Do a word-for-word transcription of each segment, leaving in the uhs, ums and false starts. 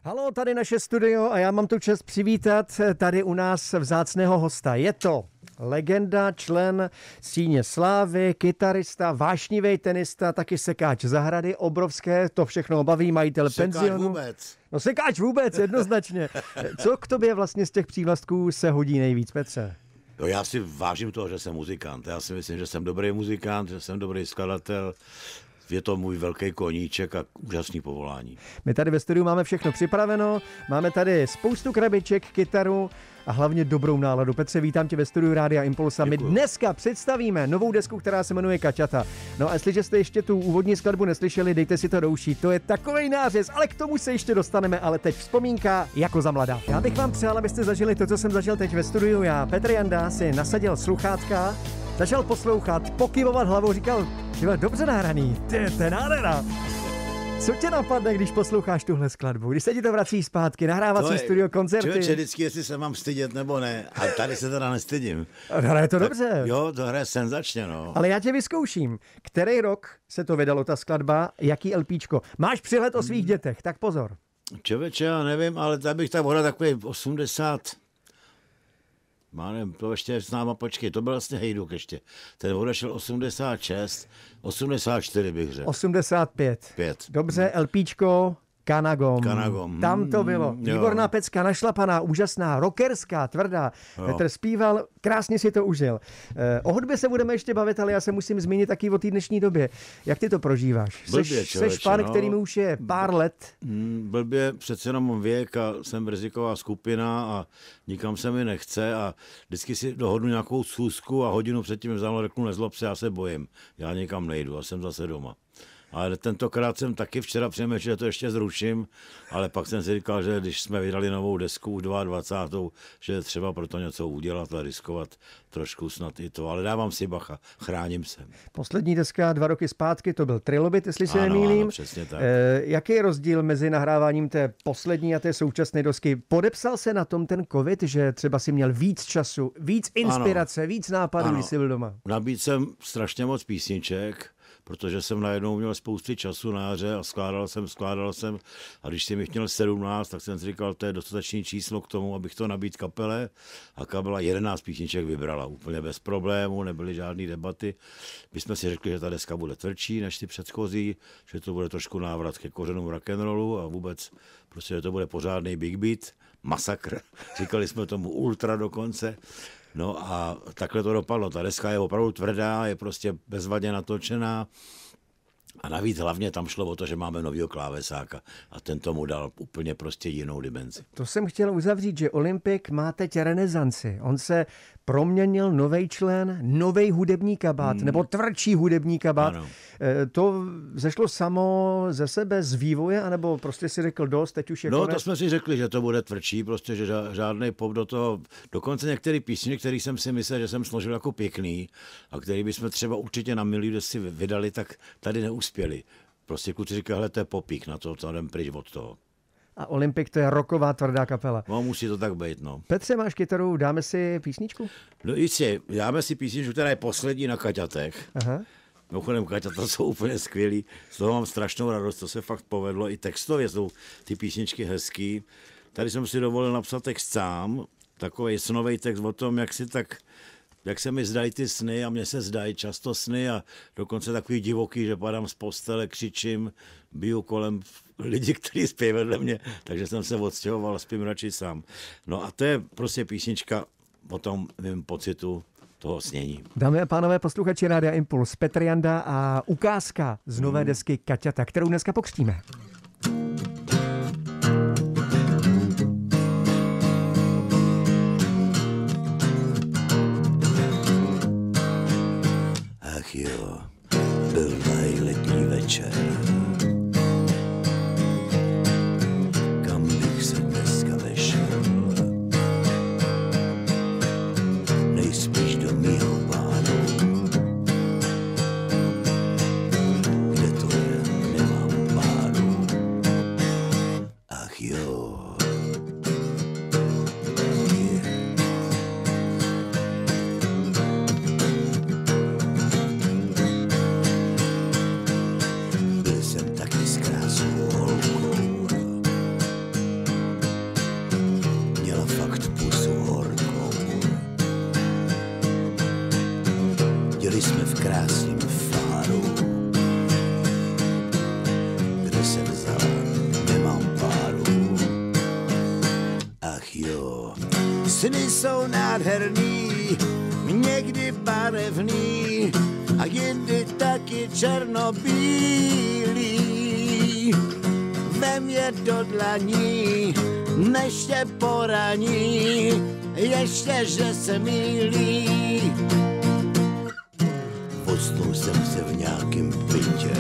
Haló, tady naše studio a já mám tu čest přivítat tady u nás vzácného hosta. Je to legenda, člen Síně slávy, kytarista, vášnivý tenista, taky sekáč zahrady, obrovské, to všechno baví, majitel sekáč penzionu. vůbec. No sekáč vůbec, jednoznačně. Co k tobě vlastně z těch přívlastků se hodí nejvíc, Petře? No, já si vážím toho, že jsem muzikant. Já si myslím, že jsem dobrý muzikant, že jsem dobrý skladatel. Je to můj velký koníček a úžasný povolání. My tady ve studiu máme všechno připraveno, máme tady spoustu krabiček, kytaru a hlavně dobrou náladu. Petře, vítám tě ve studiu Rádia Impulsa. My dneska představíme novou desku, která se jmenuje Kaťata. No a jestliže jste ještě tu úvodní skladbu neslyšeli, dejte si to do uší. To je takovej nářez, ale k tomu se ještě dostaneme, ale teď vzpomínka jako za mladá. Já bych vám přál, abyste zažili to, co jsem zažil teď ve studiu. Já, Petr Janda, si nasadil sluchátka, začal poslouchat, pokyvovat hlavou, říkal, že dobře nahraný, ty, to je nádhera. Co tě napadne, když posloucháš tuhle skladbu? Když se ti to vrací zpátky, nahrávací je, studio, koncerty? Člověče, vždycky, jestli se mám stydět nebo ne. A tady se teda nestydím. Hraje to tak, dobře. Jo, to hraje senzačně, no. Ale já tě vyzkouším. Který rok se to vydalo, ta skladba? Jaký LPčko? Máš přehled o svých dětech, tak pozor. Člověče, já nevím, ale tady bych tak hodal takový osmdesát... Má nevím, to ještě s náma, počkej, to byl vlastně Hejduk ještě. Ten odešel osmdesát šest, osmdesát čtyři bych řekl. osmdesát pět. Pět. Dobře, LPčko Kanagom. Kanagom. Tam to bylo. Mm, Výborná pecka, našlapaná, úžasná, rockerská, tvrdá. Jo. Petr zpíval, krásně si to užil. Eh, o hudbě se budeme ještě bavit, ale já se musím zmínit taky o té dnešní době. Jak ty to prožíváš? Blbě, seš, seš pán, no, kterým už je pár let. Mm, blbě, přece jenom mám věk a jsem riziková skupina a nikam se mi nechce a vždycky si dohodnu nějakou schůzku a hodinu předtím vzal řeknu, nezlob se, já se bojím. Já nikam nejdu a jsem zase doma. Ale tentokrát jsem taky včera přemýšlel, že to ještě zruším, ale pak jsem si říkal, že když jsme vydali novou desku už dvacátou druhou že je třeba pro to něco udělat a riskovat trošku snad i to, ale dávám si bacha, chráním se. Poslední deska dva roky zpátky, to byl Trilobit, jestli se ano, nemýlím. Ano, přesně tak. E, jaký je rozdíl mezi nahráváním té poslední a té současné desky? Podepsal se na tom ten covid, že třeba si měl víc času, víc inspirace, ano, víc nápadů, když jsi byl doma? Nabít jsem strašně moc písniček, protože jsem najednou měl spousty času na jaře a skládal jsem, skládal jsem a když jsem jich měl sedmnáct, tak jsem si říkal, to je dostatečné číslo k tomu, abych to nabít kapele a kapela jedenáct písniček vybrala úplně bez problémů, nebyly žádné debaty. My jsme si řekli, že ta deska bude tvrdší než ty předchozí, že to bude trošku návrat ke kořenům rock'n'rollu a vůbec prostě, že to bude pořádný big beat, masakr, říkali jsme tomu ultra dokonce. No a takhle to dopadlo. Ta deska je opravdu tvrdá, je prostě bezvadně natočená a navíc hlavně tam šlo o to, že máme novýho klávesáka a ten tomu dal úplně prostě jinou dimenzi. To jsem chtěl uzavřít, že Olympik má teď renesanci. On se proměnil, novej člen, novej hudební kabát, hmm. nebo tvrdší hudební kabát. Ano. To zešlo samo ze sebe, z vývoje, anebo prostě si řekl dost, teď už je No konec? To jsme si řekli, že to bude tvrdší, prostě, že žádný pop do toho, dokonce některé písně, které jsem si myslel, že jsem složil jako pěkný a který bychom třeba určitě na milý desky vydali, tak tady neuspěli. Prostě kluci říkají, hele, to je popík, na to, to jdem pryč od toho. A Olympik to je rocková tvrdá kapela. No, musí to tak být, no. Petře, máš kytaru, dáme si písničku? No jistě, dáme si písničku, která je poslední na Kaťatech. Aha. Mimochodem, Kaťata jsou úplně skvělý, z toho mám strašnou radost, to se fakt povedlo, i textově jsou ty písničky hezký. Tady jsem si dovolil napsat text sám, takový snový text o tom, jak si tak, jak se mi zdají ty sny a mně se zdají často sny a dokonce takový divoký, že padám z postele, křičím, biju kolem lidi, kteří spí vedle mě, takže jsem se odstěhoval a spím radši sám. No a to je prostě písnička o tom mým pocitu toho snění. Dámy a pánové, posluchači Rádia Impuls, Petr Janda a ukázka z nové desky Kaťata, kterou dneska pokřtíme. Ach jo, byl letní večer. Kam bych se dneska vešel? Nejspíš do mýho pánu. Kde to je, nemám pánu. Ach jo. Byl jsem taky s krásnou holkou. fakt pusu horkou. Jeli jsme v krásném fáru, kde se vzala, nemám páru. Ach jo, sny jsou nádherný, někdy barevný a jindy taky černobílý. Vem je do dlaní, než tě poraní, ještě, že se mýlí. Ocnul jsem se v nějakým bytě,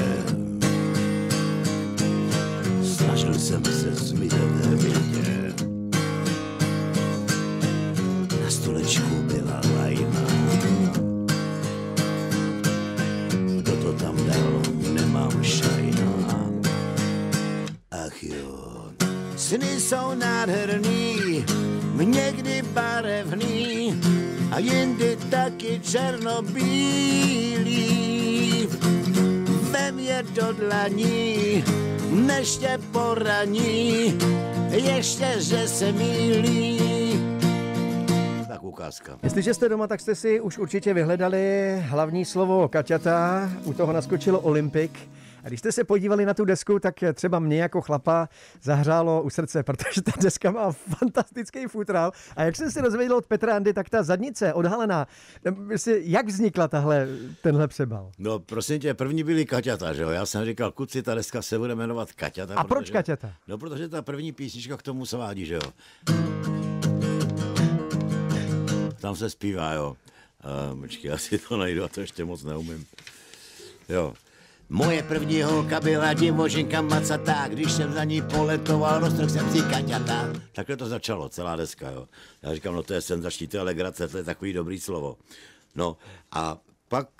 snažil jsem se zmizet hvědě. Na stolečku byla lajna, kdo to tam dal, nemám šajna. Ach jo, sny jsou nádherný, někdy barevný a jindy taky černobílý. Vem je do dlaní, než tě poraní, ještě, že se mýlí. Tak ukázka. Jestliže jste doma, tak jste si už určitě vyhledali hlavní slovo Kaťata, u toho naskočilo Olympik. A když jste se podívali na tu desku, tak třeba mě jako chlapa zahřálo u srdce, protože ta deska má fantastický futrál. A jak jsem si dozvěděl od Petra Andy, tak ta zadnice odhalená, jak vznikla tahle, tenhle přebal? No prosím tě, první byly Kaťata, že jo? Já jsem říkal, kluci, ta deska se bude jmenovat Kaťata. A protože, proč Kaťata? No protože ta první písnička k tomu svádí, že jo? Tam se zpívá, jo. Uh, počkej, já si to najdu, a to ještě moc neumím. Jo. Moje první holka byla divožinka macatá, když jsem za ní poletoval, roztrhl jsem si Kaťata. Takhle to začalo, celá deska, jo. Já říkám, no to je senzační, to je legrace, to je takový dobrý slovo. No a pak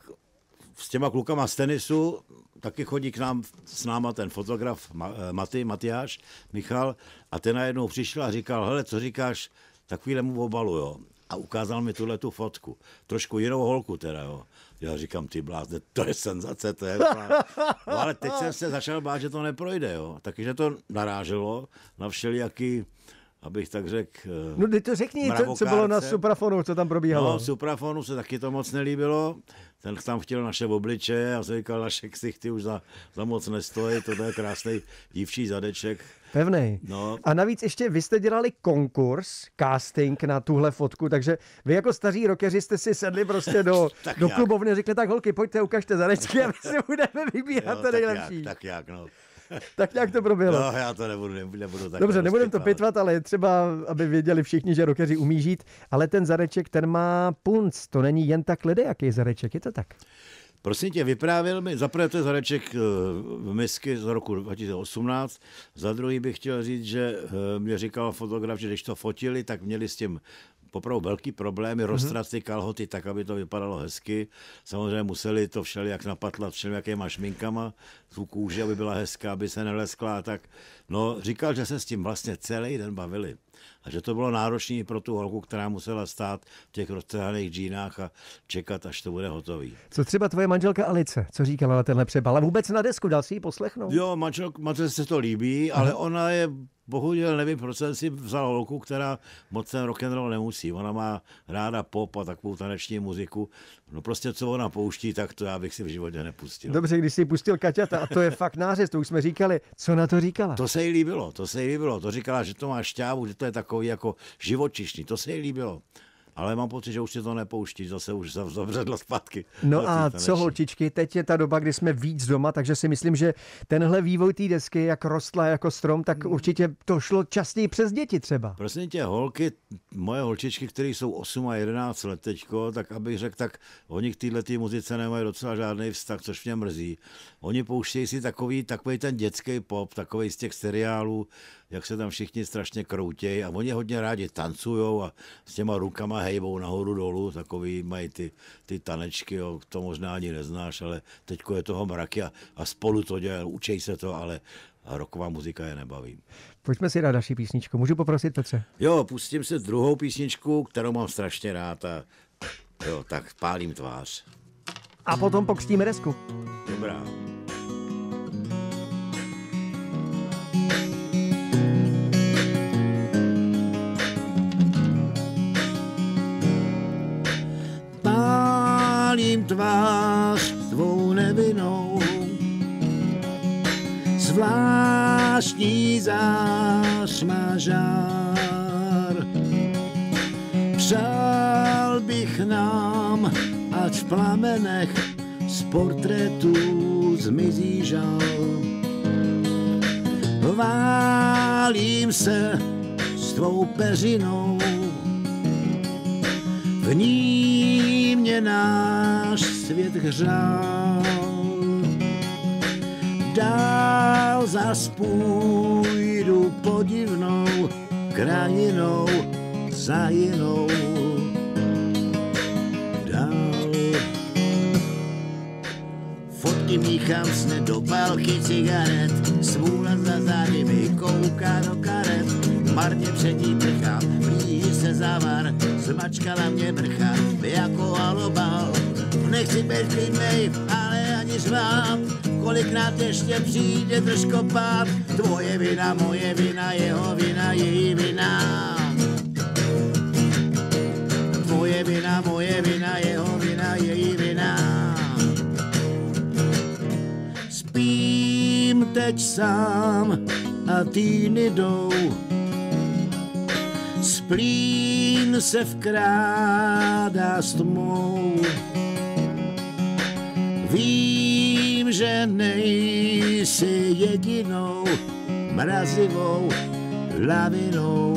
s těma klukama z tenisu taky chodí k nám s náma ten fotograf Maty, Matyáš, Michal, a ten najednou přišel a říkal, hele, co říkáš takovýhlemu obalu, jo. A ukázal mi tuhle tu fotku. Trošku jinou holku teda, jo. Já říkám, ty blázne, to je senzace, to je... No ale teď jsem se začal bát, že to neprojde, jo. Takže to naráželo na všelijaký, abych tak řekl... No ty to řekni, to, co bylo na Suprafonu, co tam probíhalo. No, Suprafonu se taky to moc nelíbilo. Ten tam chtěl naše obličeje a jsem říkal, naše ksichty už za, za moc nestojí, to je krásný dívčí zadeček. Pevnej. No. A navíc ještě vy jste dělali konkurs, casting na tuhle fotku, takže vy jako staří rockeři jste si sedli prostě do, do klubovny a řekli, tak holky, pojďte, ukažte zadečky a my si budeme vybírat to nejlepší. Tak jak, tak jak, no. Tak nějak to proběhlo. No, já to nebudu, nebudu tak. Dobře, nebudem to pitvat, ale je třeba, aby věděli všichni, že rockeři umí žít, ale ten zadeček, ten má punc, to není jen tak ledejaký zadeček, je to tak? Prosím tě, vyprávěl mi, za prvé to je zadeček v misky z roku dva tisíce osmnáct, za druhý bych chtěl říct, že mě říkal fotograf, že když to fotili, tak měli s tím popravdu velký problémy, mm-hmm. roztrat ty kalhoty tak, aby to vypadalo hezky. Samozřejmě museli to všelijak napatlat všelijakýma šminkama, tu kůži, aby byla hezká, aby se neleskla a tak. No, říkal, že se s tím vlastně celý den bavili. A že to bylo náročné pro tu holku, která musela stát v těch roztrhaných džínách a čekat, až to bude hotový. Co třeba tvoje manželka Alice, co říkala na tenhle přebal? A vůbec na desku, dal si ji poslechnout? Jo, manžel, manželce se to líbí, ale Aha. ona je, bohužel nevím, proč jsem si vzal holku, která moc ten rock'n'roll nemusí. Ona má ráda pop a takovou taneční muziku. No prostě, co ona pouští, tak to já bych si v životě nepustil. Dobře, když jsi pustil Kaťata, a to je fakt nářez, to už jsme říkali. Co na to říkala? To se jí líbilo, to se jí líbilo. To říkala, že to má šťávu, že to je takový jako živočišný. To se jí líbilo. Ale mám pocit, že už si to nepouští, zase už zavředlo zpátky. No a co holčičky, teď je ta doba, kdy jsme víc doma, takže si myslím, že tenhle vývoj té desky, jak rostla jako strom, tak určitě to šlo častěji přes děti třeba. Prosím tě, holky, moje holčičky, které jsou osm a jedenáct let teďko, tak abych řekl, tak oni k této muzice nemají docela žádný vztah, což mě mrzí. Oni pouštějí si takový, takový ten dětský pop, takový z těch seriálů, jak se tam všichni strašně kroutějí a oni hodně rádi tancujou a s těma rukama hejbou nahoru dolů, takový mají ty, ty tanečky, jo, to možná ani neznáš, ale teďko je toho mraky a, a spolu to dělají, učej se to, ale rocková muzika je nebaví. Pojďme si dát další písničku, můžu poprosit, Petře? Jo, pustím si druhou písničku, kterou mám strašně rád a jo, tak pálím tvář. A potom pokřtíme desku. Dobrá. zář má žár. Přál bych nám, ať v plamenech z portrétů zmizí žal. Válím se s tvou peřinou, v ní mě náš svět hřál. Dál zas půjdu podivnou krajinou za jinou. Dál fotky míchám sny do pálky cigaret, smůla za zády mi kouká do karet. Marně před ní prchám, blíží se závar, zmačkala mě brcha jako halobal. Nechci být klidnej, ale ani řvát, kolikrát ještě přijde držkopát. Tvoje vina, moje vina, jeho vina, její vina. Tvoje vina, moje vina, jeho vina, její vina. Spím teď sám a týdny jdou, splín se vkrádá s tmou. Vím, že nejsi jedinou mrazivou lavinou.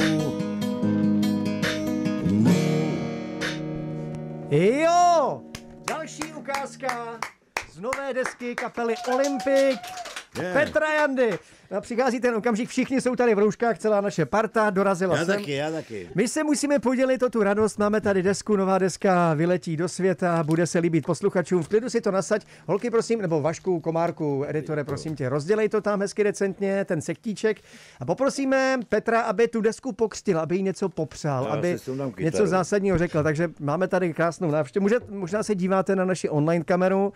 Jo! Další ukázka z nové desky kapely Olympic. Yeah. Petra Jandy. A přichází ten okamžik, všichni jsou tady v rouškách, celá naše parta dorazila já sem. Taky, já taky. My se musíme podělit o tu radost, máme tady desku, nová deska vyletí do světa, bude se líbit posluchačům, v klidu si to nasaď. Holky, prosím, nebo Vašku, Komárku, editore, prosím tě, rozdělej to tam hezky decentně, ten sektíček. A poprosíme Petra, aby tu desku pokřtil, aby jí něco popřál, já aby něco zásadního řekl. Takže máme tady krásnou návštěvu. Může, možná se díváte na naši online kameru.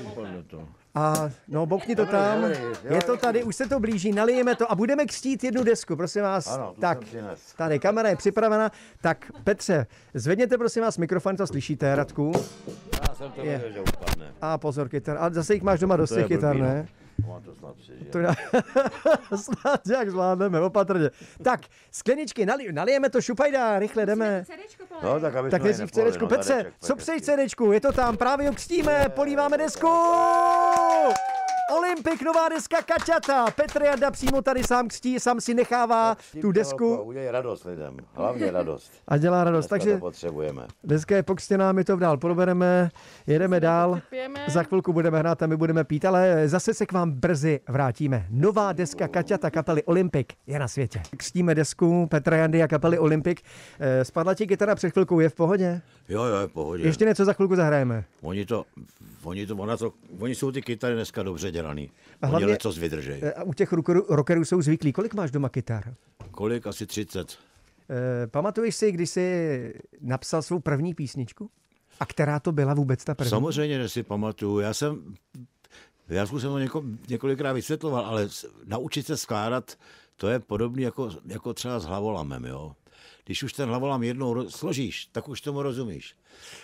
A no, bokni to tam, je to tady, už se to blíží, nalijeme to a budeme křtít jednu desku, prosím vás. Ano, tak, tady kamera je připravena. Tak Petře, zvedněte prosím vás mikrofon, to slyšíte, Radku? Já jsem to věděl, že upadne. A pozor, kytar, a zase jich máš doma dost těch kytar, ne? Mám to snad přežít. To já... snad jak zvládneme, opatrně. Tak, skleničky, nali... nalijeme to, šupajda, rychle jdeme. No, tak aby tak nejdřív cédéčku. Petře, co přeji cédéčku? Je to tam, právě ho křtíme, políváme desku. Olympic, nová deska Kaťata. Petr Janda přímo tady sám křtí, sám si nechává tu desku. Udělej radost lidem, hlavně radost. A dělá radost, Dneska takže to potřebujeme. Deska je pokřtěná, my to dál probereme, jedeme dál. Za chvilku budeme hrát a my budeme pít, ale zase se k vám brzy vrátíme. Nová deska Kaťata kapely Olympic je na světě. Křtíme desku Petra Jandy a kapely Olympic. Spadla ti kytara před chvilkou, je v pohodě? Jo, jo, je v pohodě. Ještě něco za chvilku zahrajeme. Oni to, oni to, ona to, oni jsou ty kytary dneska dobře dělaný. A hlavně, oni lecos vydržej. A u těch rockerů jsou zvyklí. Kolik máš doma kytar? Kolik? Asi třicet. E, pamatuješ si, když jsi napsal svou první písničku? A která to byla vůbec ta první? Samozřejmě, že si pamatuju. Já jsem, já jsem to něko, několikrát vysvětloval, ale naučit se skládat, to je podobné jako, jako třeba s hlavolamem, jo. Když už ten hlavolam jednou složíš, tak už tomu rozumíš.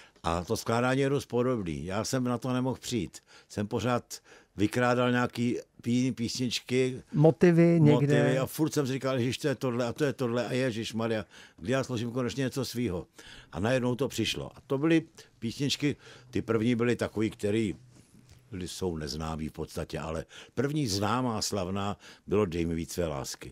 A to skládání je dost podobný. Já jsem na to nemohl přijít. Jsem pořád vykrádal nějaký jiný písničky, motivy někde. Motivy a furt jsem si říkal, že to je tohle a to je tohle a ježišmarja, kdy já složím konečně něco svýho. A najednou to přišlo. A to byly písničky, ty první byly takový, který byly, jsou neznámý v podstatě, ale první známá slavná bylo Dej mi víc své lásky.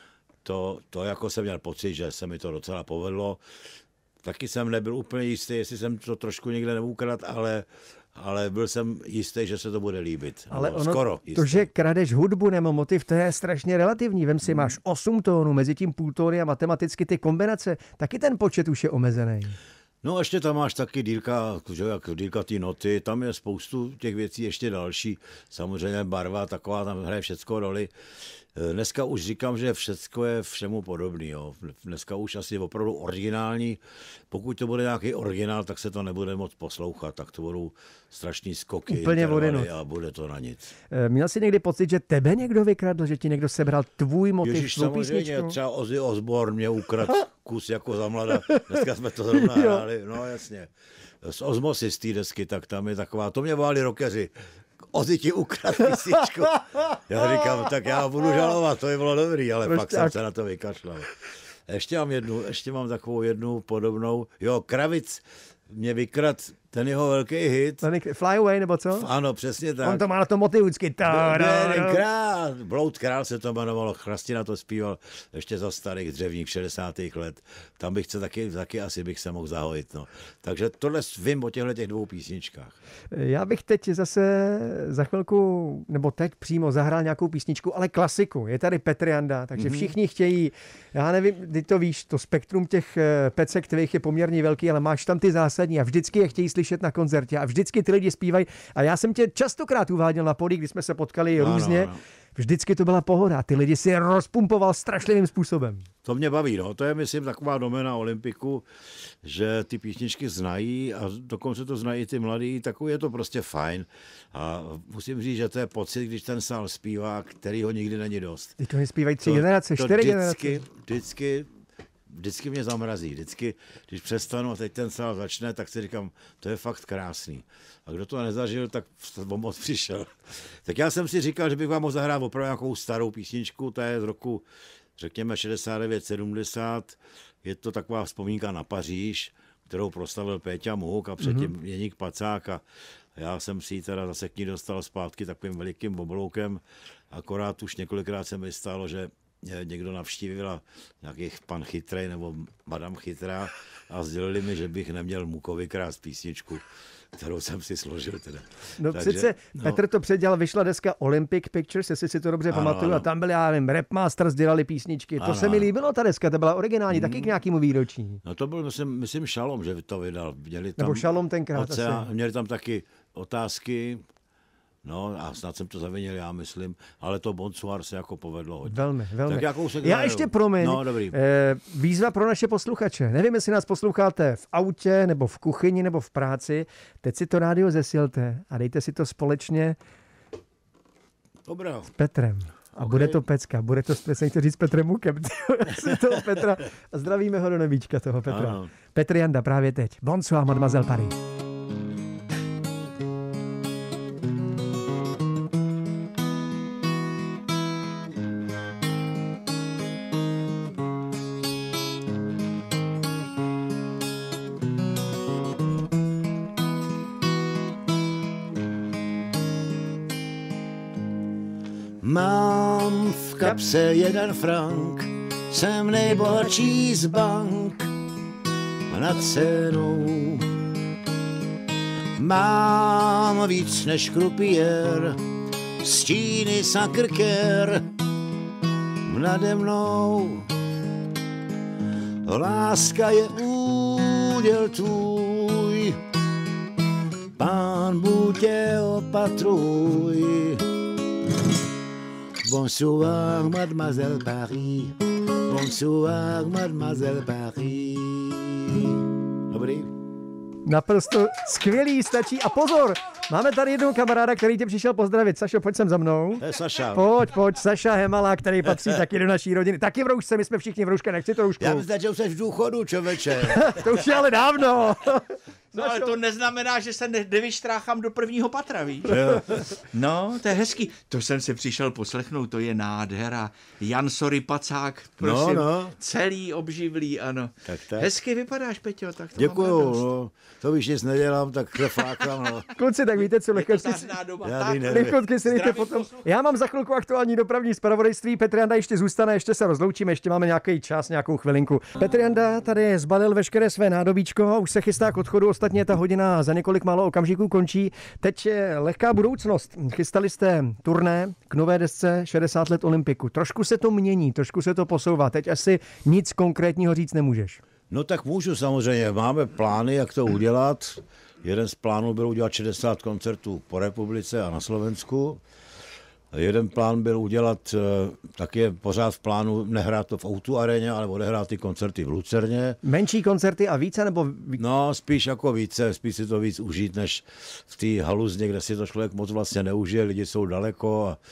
To, to jako jsem měl pocit, že se mi to docela povedlo. Taky jsem nebyl úplně jistý, jestli jsem to trošku někde neukradl, ale, ale byl jsem jistý, že se to bude líbit. Ale no, ono, skoro jistý. To, že kradeš hudbu nebo motiv, to je strašně relativní. Vem si, hmm. máš osm tónů, mezi tím půl tóny a matematicky ty kombinace, taky ten počet už je omezený. No a ještě tam máš taky dílka, že jak dílka ty noty, tam je spoustu těch věcí ještě další. Samozřejmě barva taková, tam hraje všecko roli. Dneska už říkám, že všecko je všemu podobný. Jo. Dneska už asi opravdu originální. Pokud to bude nějaký originál, tak se to nebude moc poslouchat. Tak to budou strašný skoky. Úplně vodinu. A bude to na nic. Měl jsi někdy pocit, že tebe někdo vykradl, že ti někdo sebral tvůj motiv? Ježíš, samozřejmě, třeba Ozzy Osbourne mě ukradl kus jako za mlada. Dneska jsme to zrovna hráli. No jasně. Z Osmosis z té desky, tak tam je taková, to mě volali rockeři. Ozzy ti ukradl písničku. Já říkám, tak já budu žalovat, to by bylo dobrý, ale Proč pak tak? jsem se na to vykašlal. Ještě mám jednu, ještě mám takovou jednu podobnou. Jo, Kravic mě vykrad ten jeho velký hit. Fly Away nebo co? Ano, přesně tak. On to má na tom motivu vždycky. Král, Bloud král se to jmenovalo, Chrastina to zpíval ještě za starých dřevních šedesátých let. Tam bych se taky, taky asi bych se mohl zahojit. No. Takže tohle vím o těchto těch dvou písničkách. Já bych teď zase za chvilku, nebo teď přímo zahrál nějakou písničku, ale klasiku. Je tady Petr Janda, takže všichni chtějí, já nevím, ty to víš, to spektrum těch pecek tvých je poměrně velký, ale máš tam ty zásadní a vždycky je chtějí slyšet na koncertě a vždycky ty lidi zpívají. A já jsem tě častokrát uváděl na pódiu, když jsme se potkali no, různě. No, no. Vždycky to byla pohoda. Ty lidi si rozpumpoval strašlivým způsobem. To mě baví, no. To je, myslím, taková doména Olympiku, že ty písničky znají a dokonce to znají ty mladí, takový je to prostě fajn. A musím říct, že to je pocit, když ten sál zpívá, který ho nikdy není dost. Ty to nespívají tři to, generace, čtyři vždycky, generace. Vždycky, vždycky mě zamrazí. Vždycky, když přestanu a teď ten sál začne, tak si říkám, to je fakt krásný. A kdo to nezažil, tak moc přišel. Tak já jsem si říkal, že bych vám mohl zahrát opravdu nějakou starou písničku, to je z roku, řekněme, šedesát devět sedmdesát. Je to taková vzpomínka na Paříž, kterou proslavil Péťa Muhuk a předtím mm-hmm. Jeník Pacák. A já jsem si ji teda zase k ní dostal zpátky takovým velikým obloukem. Akorát už několikrát se mi stalo, že někdo navštívila nějaký pan Chytrej nebo madam Chytrá a sdělili mi, že bych neměl Mukovi krást písničku, kterou jsem si složil teda. No takže, přece, no. Petr to předělal, vyšla deska Olympic Pictures, jestli si to dobře ano, pamatuju, ano. A tam byli, já nevím, Rapmasters dělali písničky, to ano, se mi líbilo, ta deska, ta byla originální, mm. taky k nějakému výročí. No to byl, myslím, myslím Šalom, že to vydal. Měli tam nebo Šalom tenkrát oceán, asi. Měli tam taky otázky, no a snad jsem to zavinil, já myslím, ale to Bonsoir se jako povedlo hodně. Velmi, velmi. Tak jakou se já ještě promiň, no, dobrý. Eh, výzva pro naše posluchače. Nevím, jestli nás posloucháte v autě, nebo v kuchyni, nebo v práci. Teď si to rádio zesilte a dejte si to společně Dobrá. s Petrem. A okay. Bude to pecka, bude to, jsem chtěl říct Petrem Mukem, toho Petra. A zdravíme ho do nebíčka, toho Petra. Ano. Petr Janda právě teď. Bonsoir, mademoiselle Paris. Mám v kapse jeden frank, jsem nejbohatší z bank nad cenou. Mám víc než krupiér, stíny sakrkér nade mnou. Láska je úděl tvůj, Pán Bůh tě opatruj. Bonsoir, mademoiselle Paris. Bonsoir, mademoiselle Paris. Dobrý. Naprosto skvělý, stačí. A pozor, máme tady jednoho kamaráda, který tě přišel pozdravit. Sašo, pojď sem za mnou. To je Saša. Pojď, pojď, Saša Hemala, který patří taky do naší rodiny. Taky v roušce, my jsme všichni v roušce, nechci to roušku. Já myslím, že už jsi v důchodu, člověče. To už je ale dávno. No ale to neznamená, že se nevyštráchám do prvního patra, víš? No, to je hezký. To jsem si přišel poslechnout, to je nádhera. Jan Sory Pacák, prosím, no, no. Celý obživlý, ano. Tak, tak. Hezky vypadáš, Peťo, tak to děkuju, no. To víš, nic nedělám, tak se flákám, no. Kluci, tak víte co, lehkotky si, lehkotky si dejte potom. Já mám za chvilku aktuální dopravní zpravodajství, Petr Janda ještě zůstane, ještě se rozloučíme, ještě máme nějaký čas, nějakou chvilinku. Petr Janda tady zbalil veškeré své nádobíčko a už se chystá k odchodu. Ostatně ta hodina za několik málo okamžiků končí. Teď je lehká budoucnost. Chystali jste turné k nové desce šedesát let Olympiku. Trošku se to mění, trošku se to posouvá. Teď asi nic konkrétního říct nemůžeš. No tak můžu samozřejmě. Máme plány, jak to udělat. Jeden z plánů byl udělat šedesát koncertů po republice a na Slovensku. Jeden plán byl udělat, tak je pořád v plánu nehrát to v O dva aréně, ale odehrát ty koncerty v Lucerně. Menší koncerty a více, nebo? No, spíš jako více, spíš si to víc užít, než v té haluzně, kde si to člověk moc vlastně neužije, lidi jsou daleko a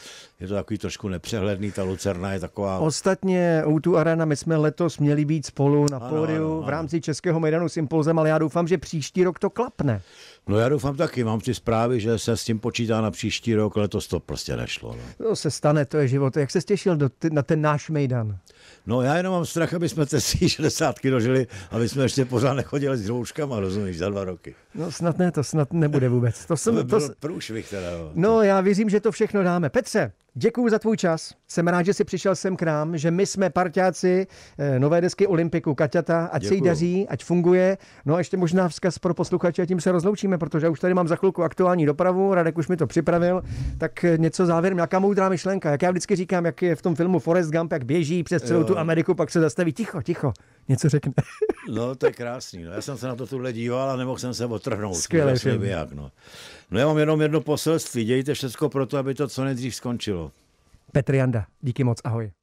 je to takový trošku nepřehledný, ta Lucerna je taková... Ostatně ó dva Arena, my jsme letos měli být spolu na Ano, pódiu ano, ano. v rámci Českého Mejdanu s Impulzem, ale já doufám, že příští rok to klapne. No já doufám taky, mám ty zprávy, že se s tím počítá na příští rok, letos to prostě nešlo. No. To se stane, to je život. Jak se těšil do ty, na ten náš Mejdan? No já jenom mám strach, aby jsme ty šedesátky dožili, aby jsme ještě pořád nechodili s rouškama, rozumíš, za dva roky. No snad ne, to snad nebude vůbec. To jsem, To by byl to, průšvih teda. Jo. no já věřím, že to všechno dáme. Petře, děkuju za tvůj čas. Jsem rád, že jsi přišel sem k nám, že my jsme parťáci eh, nové desky Olympiku Kaťata, ať se jí Děkuju. daří, ať funguje. No a ještě možná vzkaz pro posluchače a tím se rozloučíme, protože už tady mám za chvilku aktuální dopravu, Radek už mi to připravil, tak eh, něco závěrem, nějaká moudrá myšlenka. Jak já vždycky říkám, jak je v tom filmu Forrest Gump, jak běží přes celou Jo. tu Ameriku, pak se zastaví ticho, ticho, něco řekne. No to je krásný, no. Já jsem se na to tuhle díval a nemohl jsem se otrhnout. Skvělý Jasně film. Jak, no. no já mám jenom jedno poselství, dějte všechno pro to, aby to co nejdřív skončilo. Petr Janda, díky moc, ahoj.